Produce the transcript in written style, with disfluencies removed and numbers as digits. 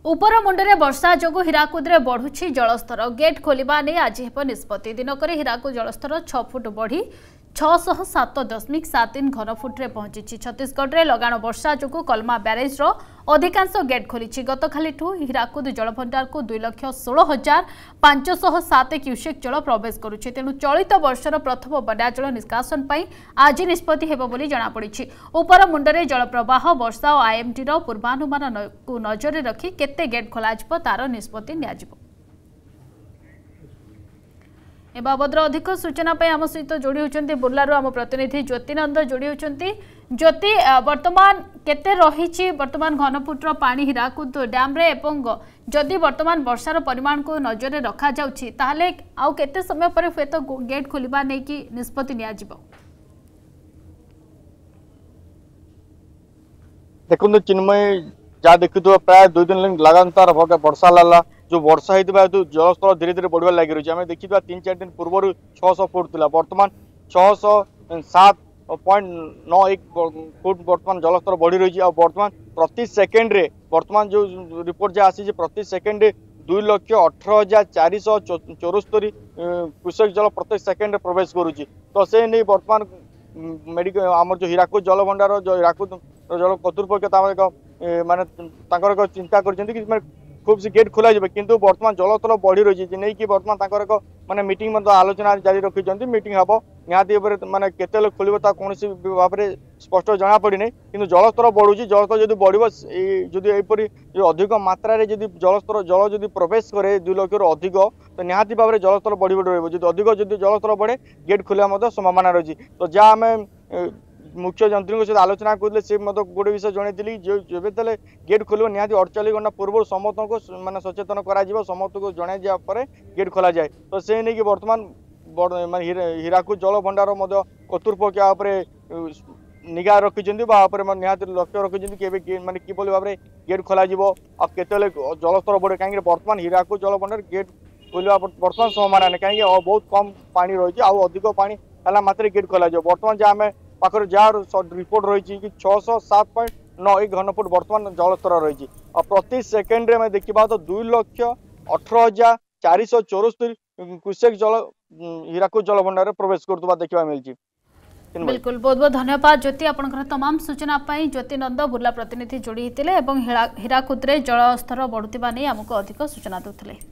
उपर मुंडे वर्षा जोगु हीराकुद में बढ़ुछि जलस्तर। गेट खोलिबा नै आज हेब निष्पत्ति। दिनक हीराकुद जलस्तर 6 फुट बढ़ी 607.73 घनफुट्रे पहुंची। छत्तीसगढ़ में लगाण वर्षा जोगु कलमा ब्यारेज्र अधिकांश गेट खोली। गतकालिठू हीराकुद जलभंडार को 2,16,507 क्यूसेक जल प्रवेश करुछि। तेणु चलित वर्षर प्रथम बन्या जल निष्कासन पई आज निष्पत्ति हेब बोली जणापड़ी। उपर मुंडे जल प्रवाह वर्षा और आईएमडी पूर्वानुमान को नजर रखी केते गेट खोलाजिबो तार निष्पत्ति नियाजिबो। ए बाबद अधिक सूचना पे आम सहित जोड़ी होचंती बुर्लारू आम प्रतिनिधि ज्योति नंद जोड़ी होचंती। ज्योति, वर्तमान केते रही वर्तमान घनफुट्र पानी हीराकुद डैम रे एवं जदि वर्तमान वर्षार परिमाण को नजर रखा जाउछि ताहले आउ केते समय पर फेत गेट खोलिबा नै कि निष्पत्ति नियाजिबो? देखो चिन्मय जहाँ देखु प्राय 2 दिन लगातार वर्षा लाला जो वर्षा होता जलस्तर धीरे धीरे बढ़वा लगी रही है। देखा 3-4 दिन पूर्व 600 फुट था बर्तमान 607.91 फुट बर्तमान जलस्तर बढ़ी रही है। बर्तमान प्रति सेकेंड रे बर्तमान जो रिपोर्ट जहाँ आसी प्रति सेकेंड 2,18,474 क्यूसेक जल प्रत्येक सेकेंड प्रवेश करुच्ची। तो से नहीं बर्तमान मेडिकल आम जो हीराकुद जल भंडार जो हीराकुद जल कर्तृपक्ष माने चिंता कर खूब सी गेट खोल किंतु बर्तमान जलस्तर बढ़ी रही है नहीं कि बर्तमान माने मीटिंग आलोचना जारी रखी मीटिंग हम निहाती माने केते लोग खोल कौन भाव में स्पष्ट जना पड़ी नहीं किंतु जलस्तर बढ़ुची। जलस्तर जब बढ़ यहपरी जो अधिक मात्रा रे जब जलस्तर जल जब प्रवेश करे 2 लाख अधिक तो निहाती भाव में जलस्तर बढ़ी रही अधिक जब जलस्तर बढ़े गेट खोलिया संभावना रही। तो जहाँ आम मुख्य जंत्री सहित आलोचना करते से गोटे विषय जनई जो गेट खोल निहाती 48 घंटा पूर्व समस्त को माने सचेतन करा समस्त को जन गेट खोल जाए। तो से नहीं कि बर्तमान हीराकुद जल भंडार कर्तृपक्ष निगा रखी निहाती लक्ष्य रखी माने किभली भाव में गेट खोल केते जलस्तर बढ़े कहीं बर्तमान हीराकुद जल भंडार गेट खोलिया बर्तमान संभावना नहीं कहीं बहुत कम पानी रही अधिक पानी है मात्र गेट खोल बर्तमान जहाँ आम पाखर जहाँ रिपोर्ट रही कि 607.91 घनफुट बर्तमान जलस्तर रही और प्रति सेकेंड में देखा तो 2,18,474 क्यूसेक जल हीराकुद जल भंडार प्रवेश करता देखा मिली। बिल्कुल, बहुत बहुत धन्यवाद ज्योति। आपंकर तमाम सूचना पाई ज्योति नंद बुर्ला प्रतिनिधि जोड़ी होते हीराकुद जलस्तर बढ़ुवा नहीं आमको अधिक सूचना देते।